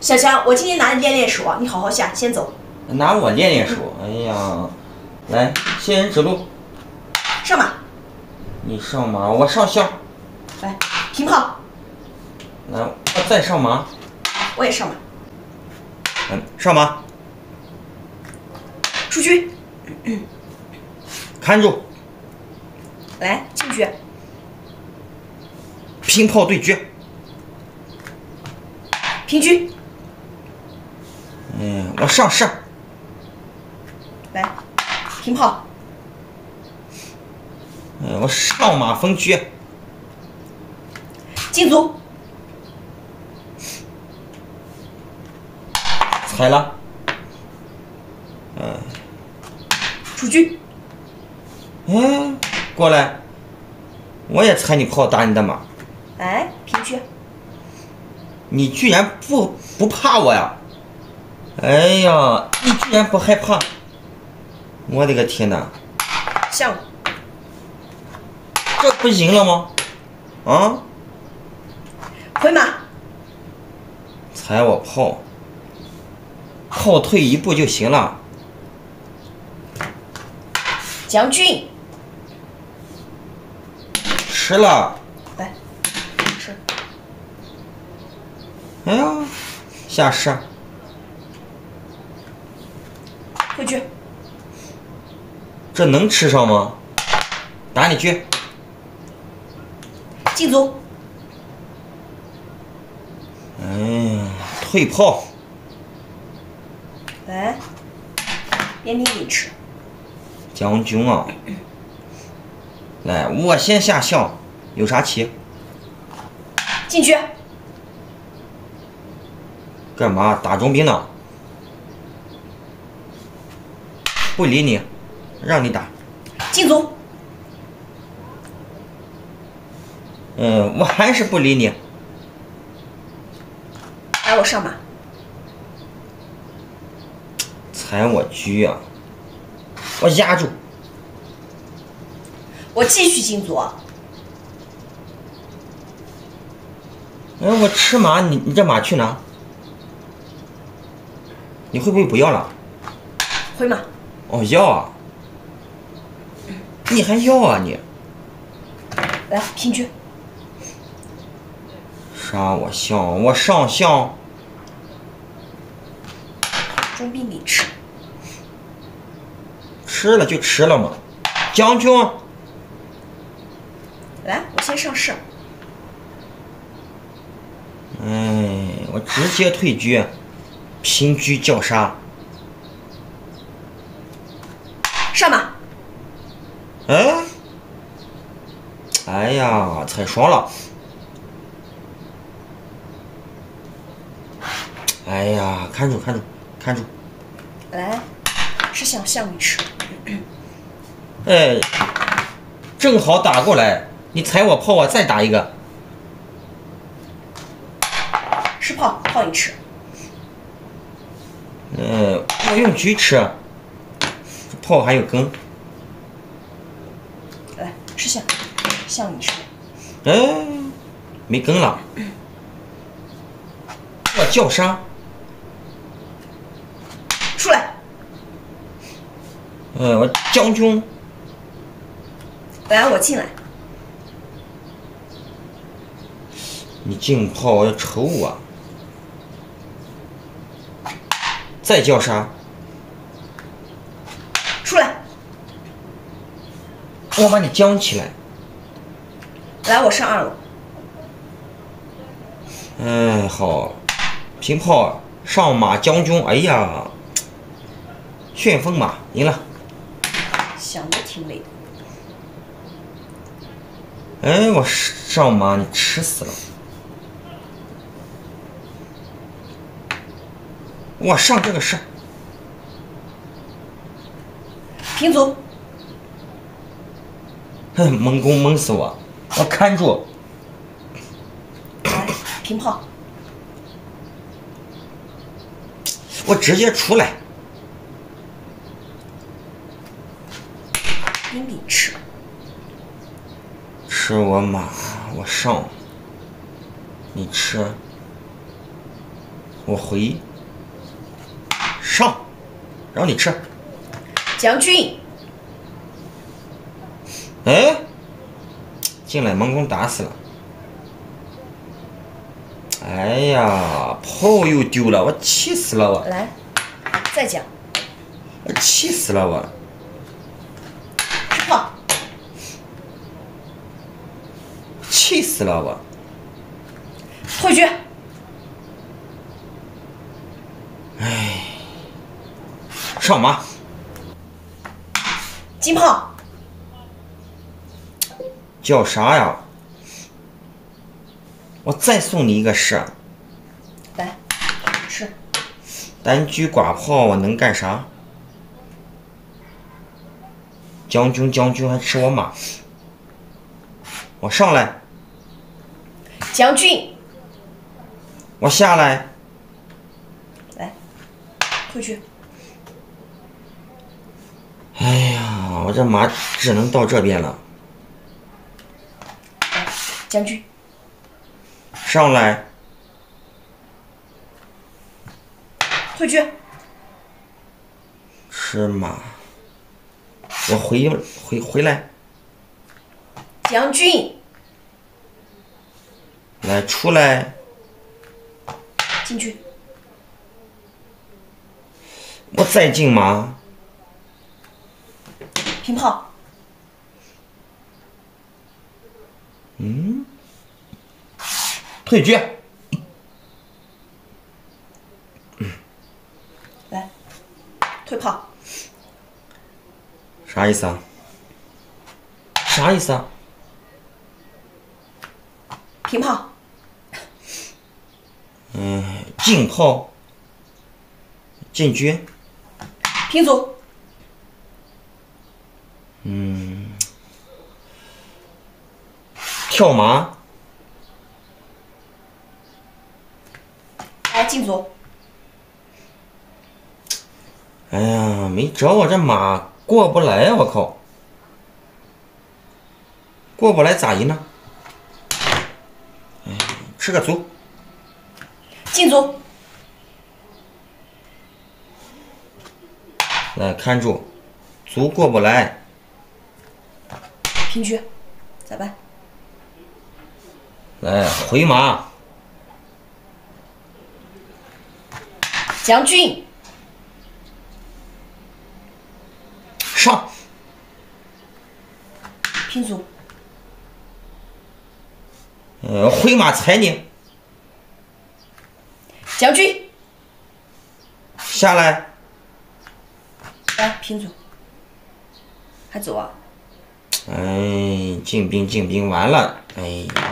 小强，我今天拿你练练手啊，你好好下，先走。 拿我练练手？哎呀，来，仙人指路， 上马。 你上马，我上象。 来，平炮。 来，我再上马。 我也上马。 上马。 出车。 看住。 来，进车。 平炮对决。 平车。 我上士。 来，平炮。 我上马封车。 进卒。 踩了。 出车。 过来，我也踩你炮打你的马。 来，平车。 你居然不怕我呀？哎呀，你居然不害怕！我的个天哪！ 象。 这不赢了吗？啊！ 回马。 踩我炮，炮退一步就行了。 将军。 吃了。 来，吃。 哎呀，下士。 回车。 这能吃上吗？打你车。 进卒。 哎呀，退炮。 来，边兵给吃。 将军啊，来，我先下象，有啥棋？ 进车。 干嘛？打中兵呢？不理你，让你打。 进卒。 我还是不理你。 来，我上马。 踩我车啊！我压住。 我继续进卒。 我吃马，你这马去哪？你会不会不要了？ 回马。 哦，要啊！你还要啊你？ 来，平车。 杀我象，我上象。 中兵给吃。 吃了就吃了嘛，将军。 来，我先上士。 我直接退车，平车叫杀。 上马。 哎呀，踩双了。哎呀，看住看住看住。 来，吃象给吃。 正好打过来，你踩我炮，我再打一个。 吃炮给吃。 我用车吃，这炮还有羹。 来，吃象给吃。 没羹了。我叫杀。 出来。 我将军。 来，我进来。 你进炮要抽我。再叫杀。 出来。 我把你将起来。 来，我上2楼。 好。平炮上马将军。哎呀，旋风马赢了。 想的挺累的。 我上马，你吃死了。我上这个士。 平卒。 蒙攻蒙死我，我看住。 来，平炮。 我直接出来。 兵给吃。 吃我马，我上。你吃。 我回。上，让你吃。 将军。 哎，进来蒙公打死了。哎呀，炮又丢了，我气死了我！ 来，再讲。 气死了我！ 吃炮。 气死了我！ 退局。 哎，上马。 金炮。 叫啥呀？我再送你一个士。 来，吃。 单车挂炮，我能干啥？将军，将军还吃我马。我上来。 将军。 我下来。 来，退去。 哎呀，我这马只能到这边了。 来，将军。 上来。 退去。 吃马。我回来。 将军。 来，出来。 进去。 我再进马。 平炮。 退局。 来，退炮。 啥意思啊？啥意思啊？ 平炮。 进炮。进车。 平卒。 跳马。 来，进卒。 哎呀，没找我这马过不来啊！我靠，过不来咋赢呢？吃个卒。 进卒。 来看住，卒过不来。 平车，咋办？ 来回马。 将军。 上。 平卒。 回马踩你。 将军。 下来。 来，平卒。还走啊？ 哎，进兵完了，哎。